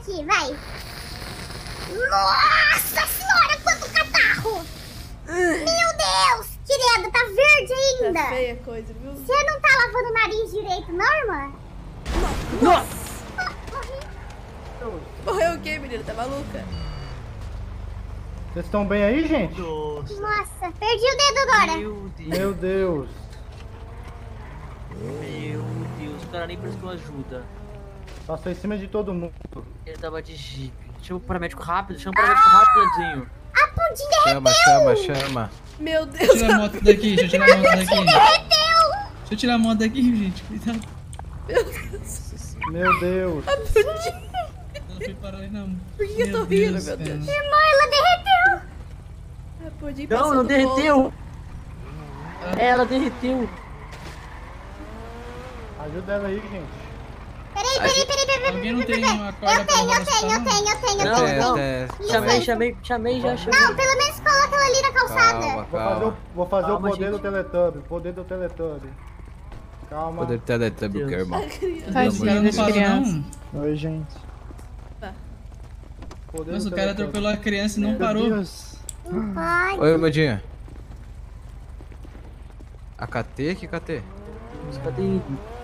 aqui, vai. Nossa senhora, quanto catarro! Meu Deus! Querida, tá verde ainda! Tá feia a coisa, viu? Você não tá lavando o nariz direito, não, irmã? Nossa! Morri. Morreu o quê, menina? Tá maluca? Vocês estão bem aí, gente? Nossa, perdi o dedo agora. Meu Deus. Meu Deus, o cara nem prestou ajuda. Passou em cima de todo mundo. Ele tava de jipe. Chama o paramédico rápido, Ledinho. A pudim Chama. Meu Deus! Deixa eu tirar a moto daqui, deixa eu tirar a moto daqui. derreteu! Deixa eu tirar a moto daqui, gente. Cuidado. Meu Deus. A pudim! Ela foi parar ali na... Por que eu tô rindo, meu Deus? Irmã, ela derreteu! A pudim Não, passou não do derreteu. ponto. Ela derreteu. Ajuda ela aí, gente. Peraí. Alguém não tem uma corda Eu pra tenho, levar eu tenho, no eu tenho, eu tenho, Não, eu não. tenho. Chamei já. Não, pelo menos coloca ela ali na calçada. Vou fazer Calma, o poder gente. do Teletubby. Poder do Teletubby. Calma. Poder Teletubby, o que, irmão? Esse cara não parou, não. Oi, gente. Poder Nossa, do o cara Teletubby. atropelou a criança e não parou. Não pode. Oi, Madinha. A KT? Que KT? Cadê ele?